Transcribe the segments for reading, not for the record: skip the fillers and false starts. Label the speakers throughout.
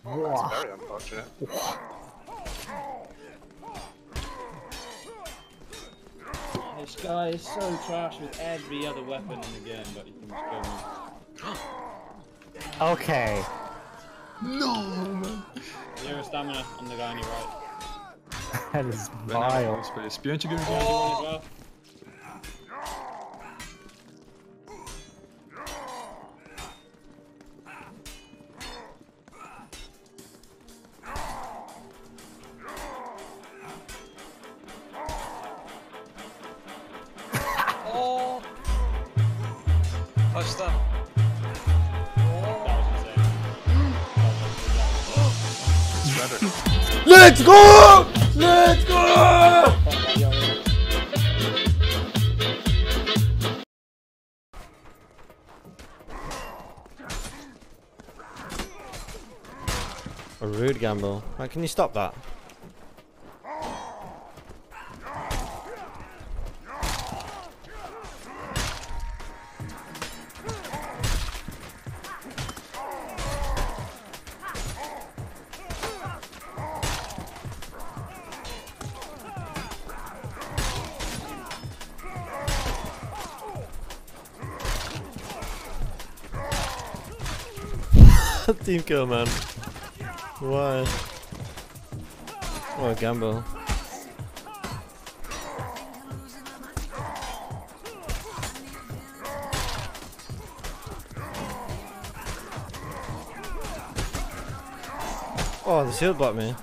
Speaker 1: Oh, that's very unfortunate.
Speaker 2: This guy is so trash with every other weapon in the game, but you can just go in.
Speaker 3: Okay.
Speaker 4: No, man.
Speaker 2: 0 stamina on the guy on your right.
Speaker 3: That is vile.
Speaker 4: Spioncie gry.
Speaker 2: Oh.
Speaker 1: Oh! Touch that.
Speaker 4: Let's go! Let's go!
Speaker 3: A rude gamble. Right, can you stop that? Team kill, man. Why? What a gamble. Oh, the shield blocked me.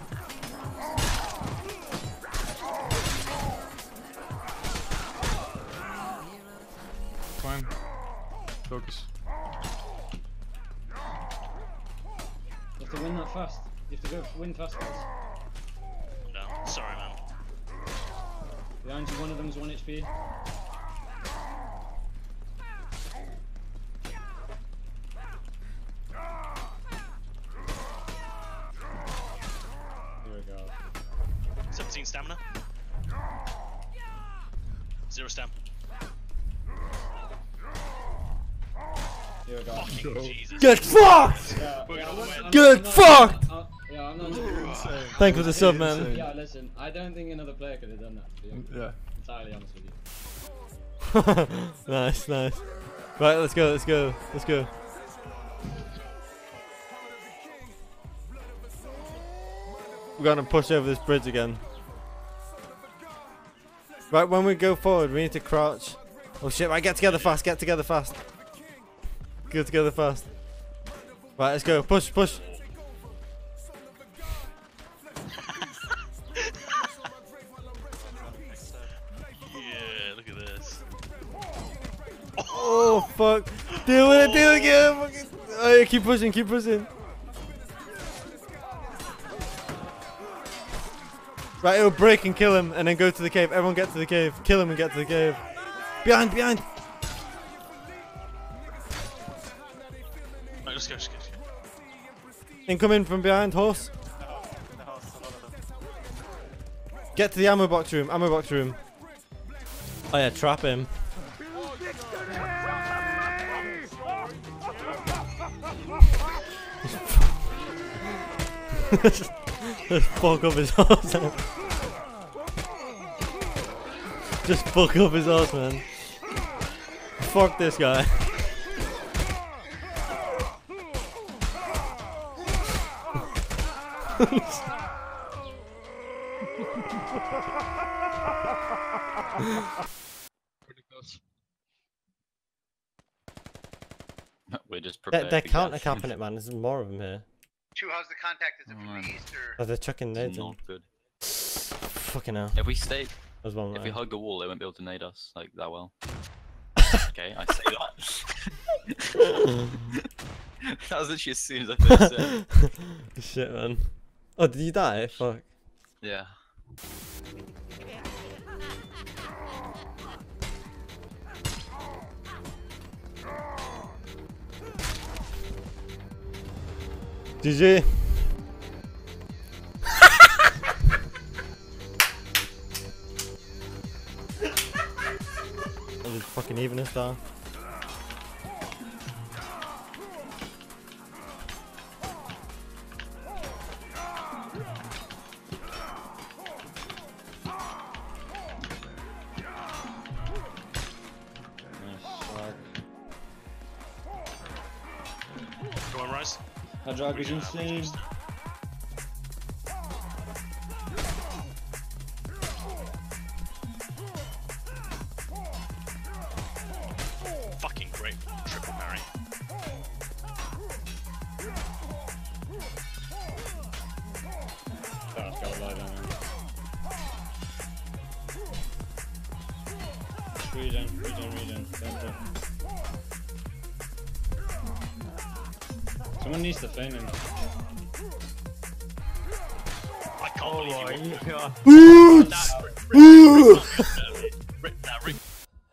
Speaker 4: Fine. Focus.
Speaker 2: You have to win that fast. You have to go win fast, guys.
Speaker 5: No, sorry, man.
Speaker 2: Behind you, one of them is 1 HP. Here we go.
Speaker 5: 17 stamina. 0 stam.
Speaker 2: Here we go.
Speaker 5: Fucking Jesus.
Speaker 3: Get fucked!
Speaker 2: Yeah,
Speaker 5: We're gonna win.
Speaker 3: Get fucked!
Speaker 2: Yeah, I'm not.
Speaker 3: Thank you for the sub, man.
Speaker 2: Yeah, listen, I don't think another player could have done that. To be
Speaker 4: Yeah.
Speaker 2: entirely honest with you.
Speaker 3: Nice, nice. Right, let's go, let's go, let's go. We're gonna push over this bridge again. Right, when we go forward, we need to crouch. Oh shit, right, get together fast, get together fast. Get together fast. Right, let's go, push, push.
Speaker 5: Yeah, look at this.
Speaker 3: Oh fuck. Deal with it, deal again. Fucking. Oh, yeah, keep pushing, keep pushing. Right, it'll break and kill him and then go to the cave. Everyone get to the cave. Kill him and get to the cave. Behind, behind.
Speaker 5: Right, let's go, let's go.
Speaker 3: Incoming from behind, horse. Get to the ammo box room, ammo box room. Oh yeah, trap him. Just fuck up his ass. Just fuck up his ass, man. Fuck this guy.
Speaker 4: Pretty close.
Speaker 6: We're just prepared.
Speaker 3: They're
Speaker 6: to
Speaker 3: counter
Speaker 6: gash.
Speaker 3: capping it, man. There's more of them here.
Speaker 1: How's the contact? Is it from the east or?
Speaker 3: Oh, they're chucking nades
Speaker 6: It's
Speaker 3: in.
Speaker 6: not good.
Speaker 3: Fucking hell.
Speaker 6: If we stay,
Speaker 3: There's one
Speaker 6: if we
Speaker 3: right.
Speaker 6: hug the wall, they won't be able to nade us like that well. Okay, I say that. That was literally as soon as I first said.
Speaker 3: Shit, man. Oh, did you die? Fuck.
Speaker 6: Yeah.
Speaker 3: GG. That was fucking even star.
Speaker 2: Hadrag is insane.
Speaker 5: Fucking great triple parry.
Speaker 2: That's got a light on him. Regen. Someone needs to feign him.
Speaker 5: I can't believe you rip that ring.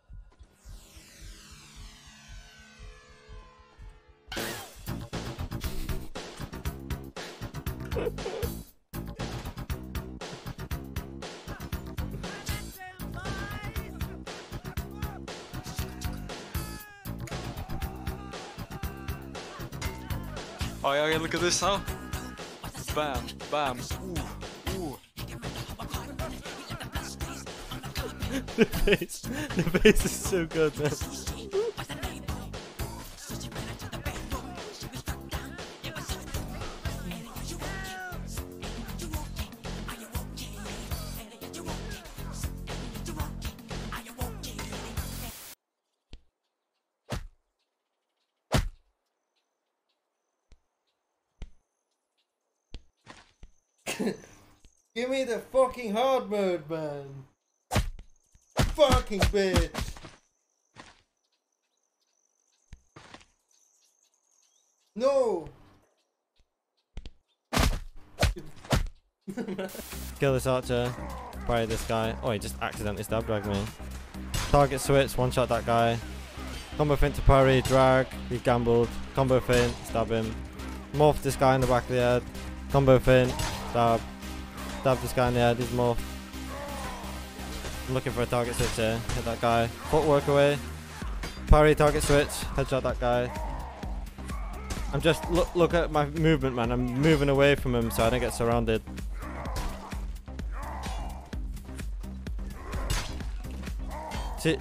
Speaker 4: Oh yeah, look at this now. Bam, bam. Ooh.
Speaker 3: The face is so good, man. Give me the fucking hard mode, man. Fucking bitch. No. Kill this archer. Parry this guy. Oh, he just accidentally stab dragged me. Target switch, one shot that guy. Combo feint to parry, drag. He gambled. Combo feint, stab him. Morph this guy in the back of the head. Combo feint, stab. Stab this guy in the head, he's morphed. I'm looking for a target switch here. Hit that guy. Footwork away. Parry, target switch. Headshot that guy. I'm just look at my movement, man. I'm moving away from him so I don't get surrounded. See.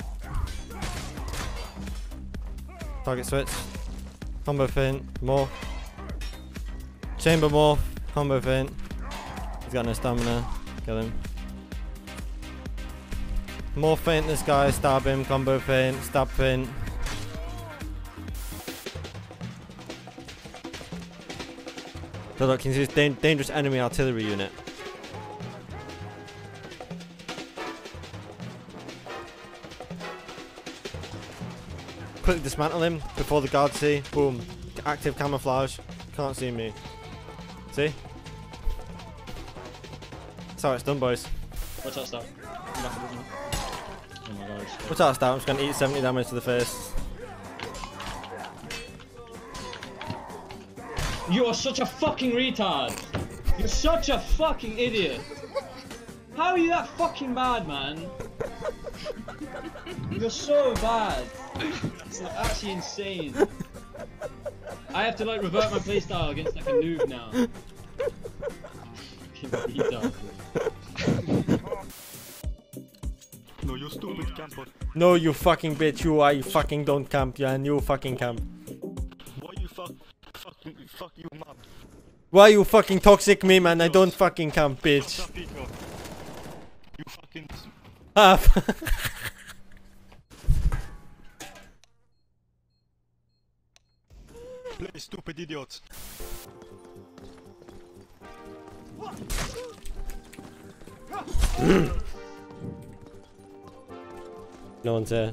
Speaker 3: Target switch. Combo feint. Morph. Chamber morph. Combo feint. He's got no stamina. Kill him. More feint this guy. Stab him. Combo feint. Stab feint. So look, he's this dangerous enemy artillery unit. Quickly dismantle him before the guards see. Boom. Active camouflage. Can't see me. See? That's how it's done, boys.
Speaker 2: Watch out, stop. Oh my god.
Speaker 3: Watch out, Stout. I'm just going to eat 70 damage to the face.
Speaker 2: You are such a fucking retard! You're such a fucking idiot! How are you that fucking bad, man? You're so bad. It's like actually insane. I have to like revert my playstyle against like a noob now. Fucking retard.
Speaker 4: No, you stupid camper.
Speaker 3: No, you fucking bitch. You fucking don't camp. Yeah, and you fucking camp.
Speaker 4: Why you fuck you, man?
Speaker 3: Why you fucking toxic me, man? I don't fucking camp, bitch.
Speaker 4: You fucking...
Speaker 3: Ah,
Speaker 4: Play, stupid idiot.
Speaker 3: no one's here.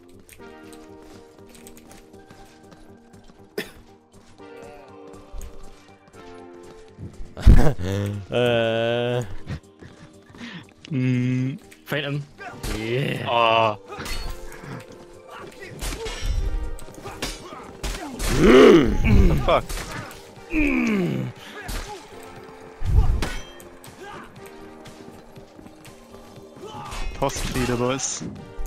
Speaker 7: Fight him. Yeah.
Speaker 1: What the fuck?
Speaker 4: Toss leader, boys.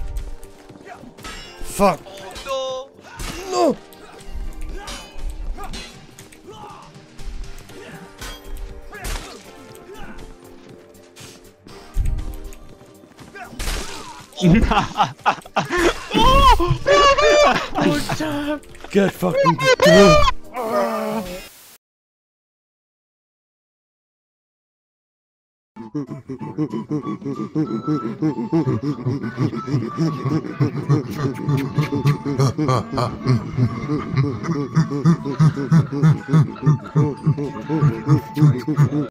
Speaker 3: Fuck.
Speaker 5: Oh
Speaker 3: No. Good fucking.